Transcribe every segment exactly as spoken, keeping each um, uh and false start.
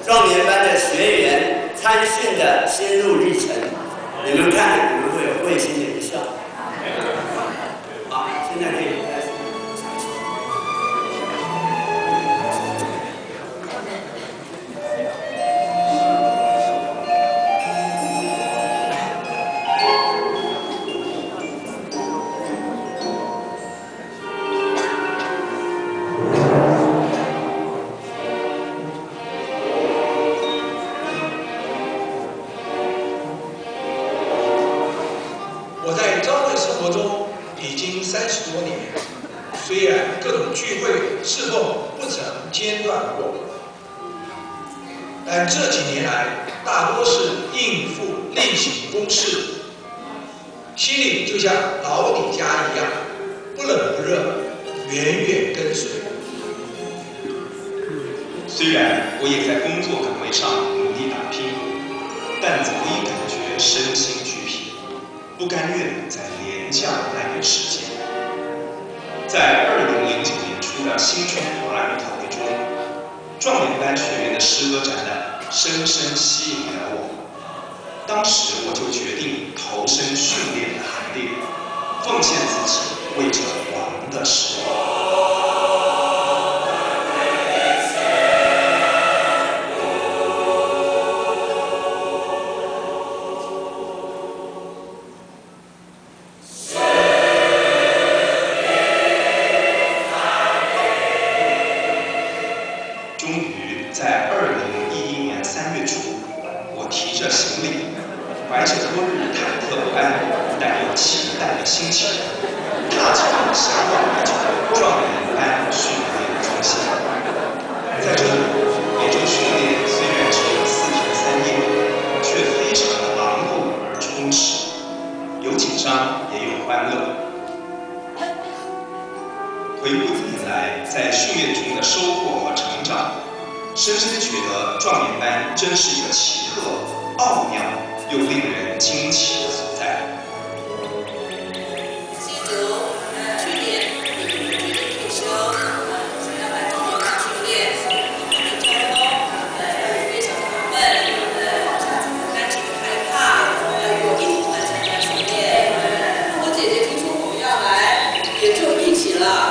壮年班的学员参训的心路历程，你们看，你们会有会心的一笑。好，现在可以开始。 我在教会生活中已经三十多年，虽然各种聚会侍奉不曾间断过，但这几年来大多是应付例行公事，心里就像老底家一样，不冷不热，远远跟随。 虽然我也在工作岗位上努力打拼，但早已感觉身心俱疲。 不甘愿再廉价浪费时间。在二零零九年初的新春华语大会中，壮年班学员的诗歌展览深深吸引了我。当时我就决定投身训练的行列，奉献自己，为这王的使命。 终于在二零一一年三月初，我提着行李，怀着多日忐忑不安但又期待的心情，踏进了向往已久的壮年班训练中心。在这里，每周训练虽然只有四天三夜，却非常的忙碌而充实，有紧张也有欢乐。 回顾近年来在训练中的收获和成长，深深觉得壮年班真是一个奇特、奥妙又令人惊奇的所在。 吸毒，呃，去年决定退休，呃，想要来壮年班训练，交通，呃，非常的闷，呃，担心害怕，要与我一同来参加训练。呃，我姐姐听说我们要来，也就一起了。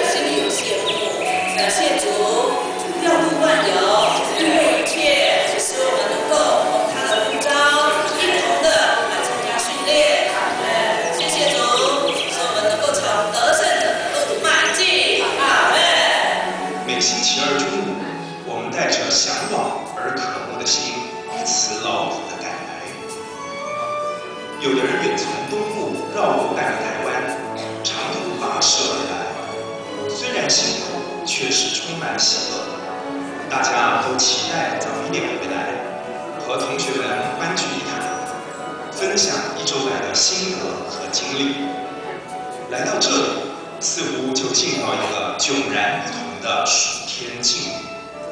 感谢主，调度万有，日为一切，使我们能够蒙他的呼召，一同的来参加训练。呃，谢谢主，使我们能够朝得胜的路迈进。阿门。 每星期二中午，我们带着向往而渴慕的心，一辞劳苦的赶来。有的人远从东部绕过半个台湾，长途跋涉而来，虽然辛苦。 却是充满喜乐，大家都期待早一点回来，和同学们欢聚一谈，分享一周来的心得和经历。来到这里，似乎就进到一个迥然不同的暑天境遇。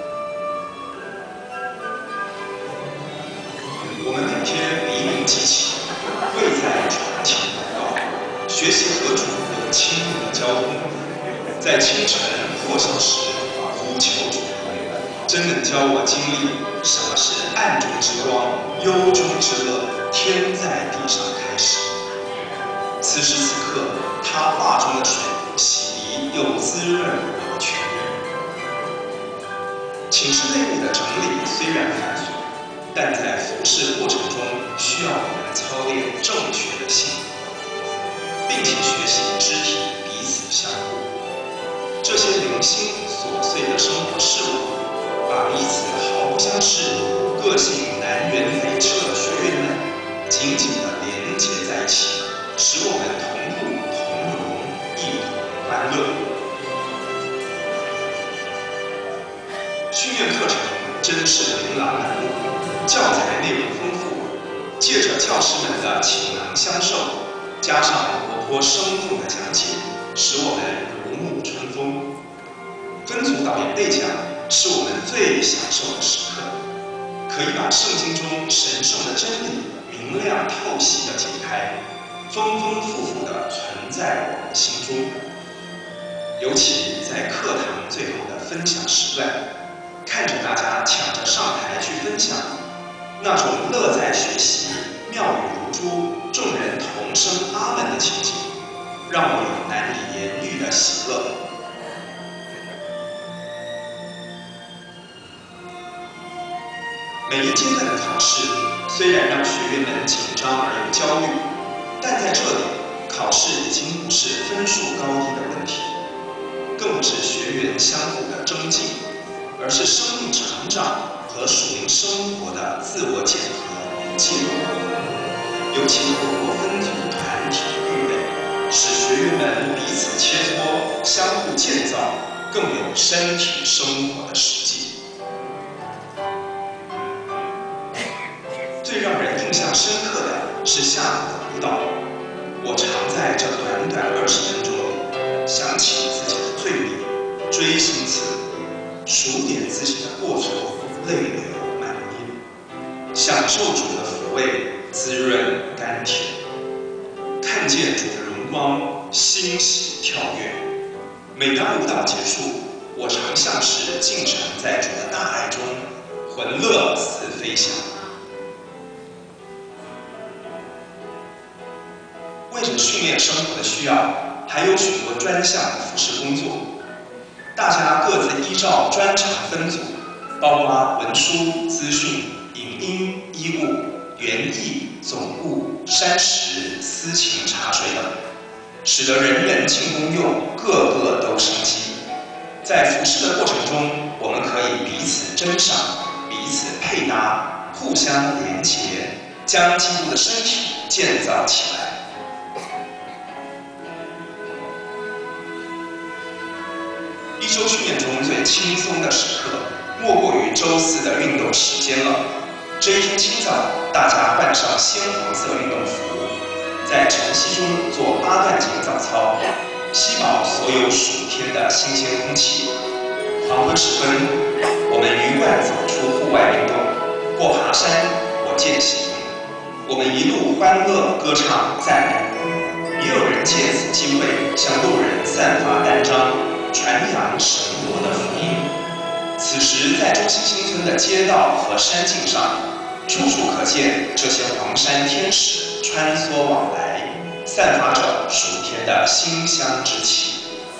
我们每天黎明即起，跪在床前祷告，学习和主有亲密的交通，在清晨。 破晓时呼求主，真能教我经历什么是暗中之光、幽中之乐，天在地上开始。此时此刻，他话中的水洗涤又滋润我的全人。寝室内部的整理虽然繁琐，但在服侍过程中需要我们操练正确的性格，并且学习肢体彼此相互。 这些零星琐碎的生活事物，把彼此毫不相识、个性南辕北辙的学员们紧紧地连结在一起，使我们同步同荣，一同欢乐。训练课程真是琳琅满目，教材内容丰富，借着教师们的倾囊相授，加上活泼生动的讲解，使我们如沐春风。分组导言背讲是我们最享受的时刻，可以把圣经中神圣的真理明亮透析地解开，丰丰富富地存在我们心中。尤其在课堂最后的分享时段，看着大家抢着上台那种乐在学习、妙语如珠、众人同声阿门的情景，让我有难以言喻的喜乐。每一阶段的考试虽然让学员们紧张而又焦虑，但在这里，考试已经不是分数高低的问题，更不是学员相互的争竞，而是生命成长和属灵生活的自我检核与记录。尤其透过分组团体预备，使学员们彼此切磋，相互建造，更有身体生活的实际。最让人印象深刻的是下午的舞蹈。我常在这短短二十分钟里，想起自己的罪孽，锥心刺骨，数点自己的过错，泪流满面，享受主的抚慰，滋润甘甜，看见主的荣光，欣喜跳跃。每当舞蹈结束，我常像是浸沉在主的大爱中，魂乐似飞翔。为着训练生活的需要，还有许多专项的服饰工作。大家各自依照专长分组，包括文书、资讯、影音、衣物、园艺、总务、山石、司琴、茶水等，使得人人进功用，个个都生机。在服饰的过程中，我们可以彼此珍赏，彼此配搭，互相连结，将基督的身体建造起来。一周训练中最轻松的时刻，莫过于周四的运动时间了。这一天清早，大家换上鲜黄色运动服，在晨曦中做八段锦早操，吸饱所有暑天的新鲜空气。黄昏时分，我们鱼贯走出户外运动，过爬山，我践行。我们一路欢乐歌唱赞美，也有人借此机会向路人散发单张，传扬神国的福音。此时，在中心新村的街道和山径上，处处可见这些黄山天使穿梭往来，散发着暑天的馨香之气。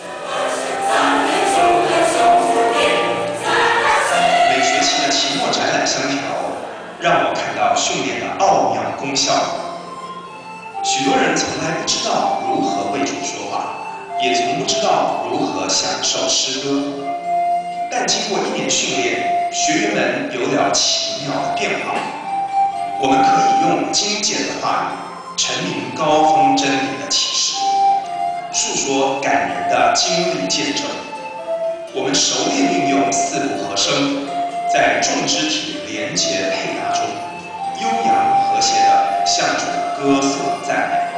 每学期的期末展览香条，让我看到训练的奥妙功效。许多人从来不知道如何为主说话，也从不知道如何享受诗歌，但经过一年训练，学员们有了奇妙的变化。我们可以用精简的话语，陈明高峰真理的启示，述说感人的经历见证。我们熟练运用四部和声，在众肢体连结配搭中，悠扬和谐地向主歌颂赞美。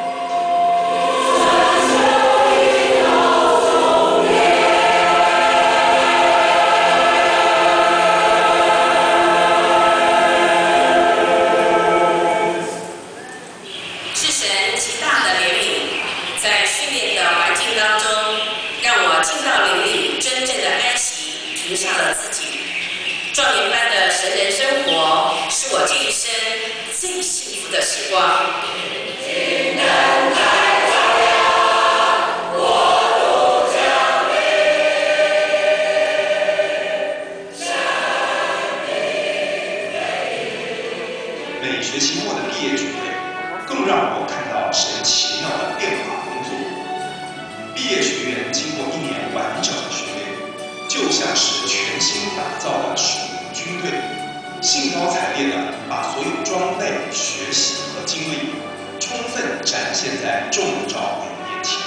停下了自己，壮年般的神人生活，是我这一生最幸福的时光。金灯在照亮国度降临，生命美。 每学期末的毕业聚会，更让我看到神奇妙的变化工作。毕业学员经过一年完整的训练，就像是全新打造的属灵军队，兴高采烈地把所有装备、学习和经历，充分展现在众照会面前。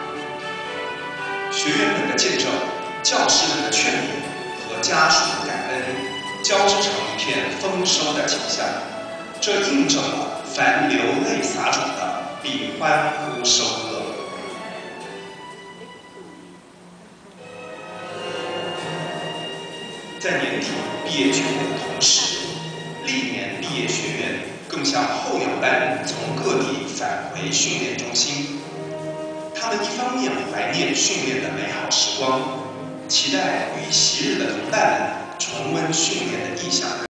学员们的见证、教师们的劝勉和家属的感恩，交织成一片丰收的景象。这印证了凡流泪撒种的，必欢呼收割。在年底毕业聚会的同时，历年毕业学员更像候鸟般从各地返回训练中心。他们一方面怀念训练的美好时光，期待与昔日的同伴们重温训练的意象。